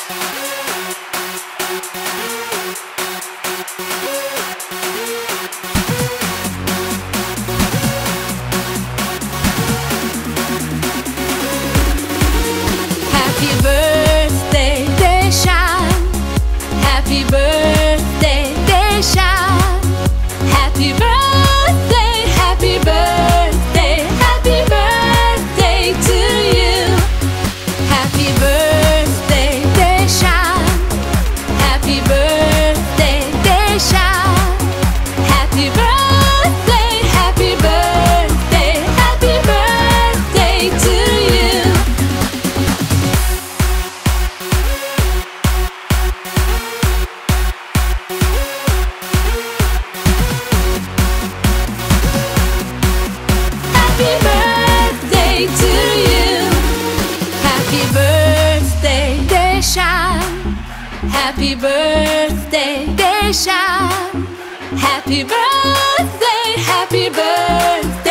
Happy birthday, Deshaun. Happy birthday, Deshaun. Happy birthday, happy birthday, happy birthday to you. Happy birthday, Deshaun. Happy birthday, Deshaun. Happy birthday, happy birthday, happy birthday to you. Happy birthday to you. Happy birthday, Deshaun. Happy birthday, Deshaun. Happy birthday, happy birthday.